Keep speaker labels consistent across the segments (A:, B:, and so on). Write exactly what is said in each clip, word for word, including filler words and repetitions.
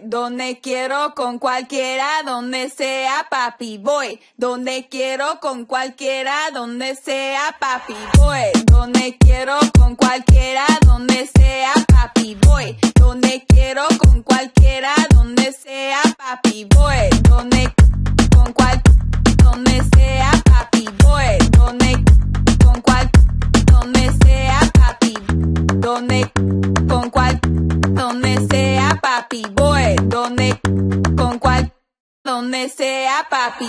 A: donde quiero con cualquiera, donde sea papi. Voy donde quiero con cualquiera, donde sea papi. Voy donde quiero con cualquiera, donde sea papi. Voy donde quiero con cualquiera, donde sea papi. Voy donde con cual donde sea papi. Voy donde con cual donde sea papi. Donde con cual donde sea papi. Voy donde con cual donde sea papi.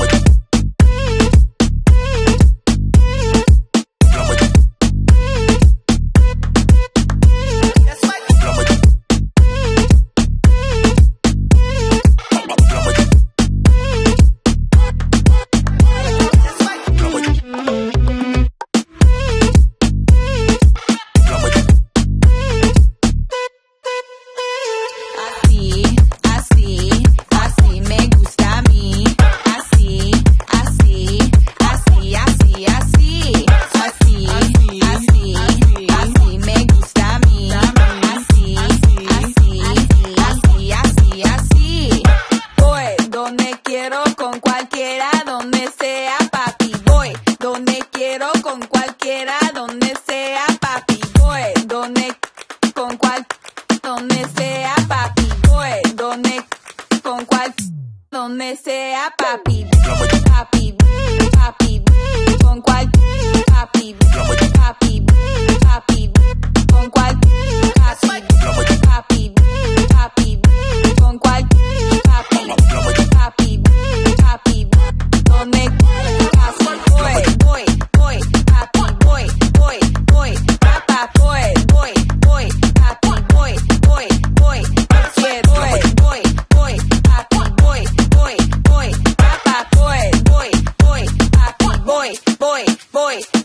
A: Con cualquiera, donde sea papi. Voy donde quiero con cualquiera, donde sea papi. Voy donde con cual donde sea papi. Voy donde con cual donde sea papi. Papi, papi, con cual papi. Papi, papi, con cual papi. Papi, papi, con cual papi. Papi, papi, donde papi. Voy, voy, voy, papi. Voy, voy, voy, papá. Voy, voy, voy, papi. Voy, voy, voy, papi. Voy, voy, voy, papi. Voy, voy, voy, papá. Voy, voy, voy, papi. Voy, voy, voy.